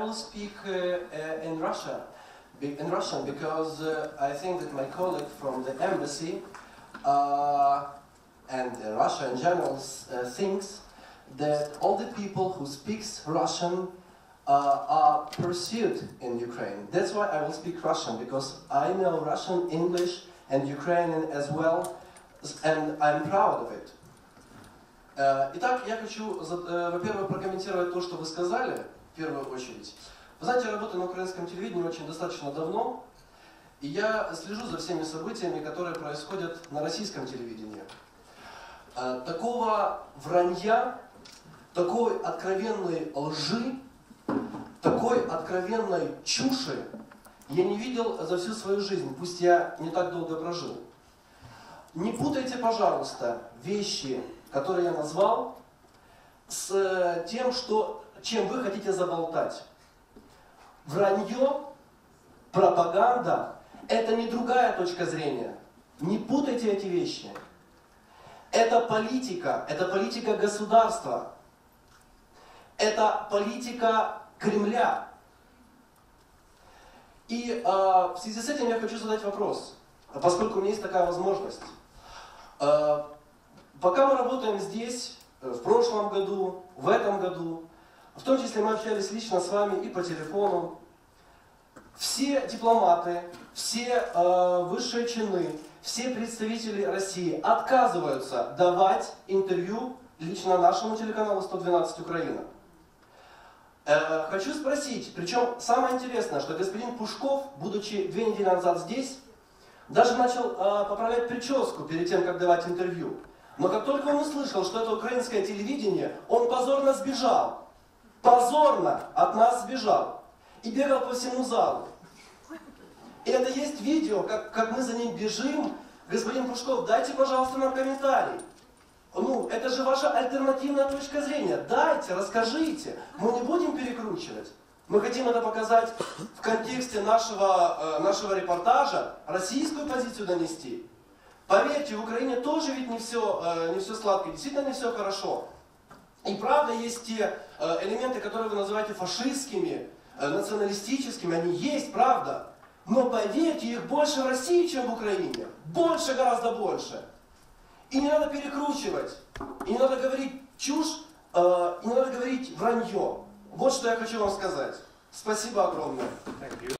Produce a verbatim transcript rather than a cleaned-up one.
will speak uh, uh, in Russia, in Russian, because uh, I think that my colleague from the embassy uh, and uh, Russia in general uh, thinks that all the people who speaks Russian uh, are pursued in Ukraine. That's why I will speak Russian, because I know Russian, English and Ukrainian as well, and I'm proud of it. Итак, я хочу, во-первых, прокомментировать то, что вы сказали, в первую очередь. Вы знаете, я работаю на украинском телевидении очень достаточно давно, и я слежу за всеми событиями, которые происходят на российском телевидении. Такого вранья, такой откровенной лжи, такой откровенной чуши я не видел за всю свою жизнь, пусть я не так долго прожил. Не путайте, пожалуйста, вещи, которые я назвал, с тем, что, чем вы хотите заболтать. Вранье, пропаганда – это не другая точка зрения. Не путайте эти вещи. Это политика, это политика государства, это политика Кремля. И э, в связи с этим я хочу задать вопрос, поскольку у меня есть такая возможность. Э, пока мы работаем здесь, в прошлом году, в этом году, в том числе мы общались лично с вами и по телефону, все дипломаты, все э, высшие чины, все представители России отказываются давать интервью лично нашему телеканалу сто двенадцать Украина. Э, хочу спросить, причем самое интересное, что господин Пушков, будучи две недели назад здесь, даже начал э, поправлять прическу перед тем, как давать интервью. Но как только он услышал, что это украинское телевидение, он позорно сбежал. Позорно от нас сбежал. И бегал по всему залу. И это есть видео, как, как мы за ним бежим. Господин Пушков, дайте, пожалуйста, нам комментарий. Ну, это же ваша альтернативная точка зрения. Дайте, расскажите. Мы не будем перекручивать. Мы хотим это показать в контексте нашего, нашего репортажа, российскую позицию донести. Поверьте, в Украине тоже ведь не все, не все сладко, действительно не все хорошо. И правда есть те элементы, которые вы называете фашистскими, националистическими, они есть, правда. Но поверьте, их больше в России, чем в Украине. Больше, гораздо больше. И не надо перекручивать, и не надо говорить чушь, и не надо говорить вранье. Вот что я хочу вам сказать. Спасибо огромное.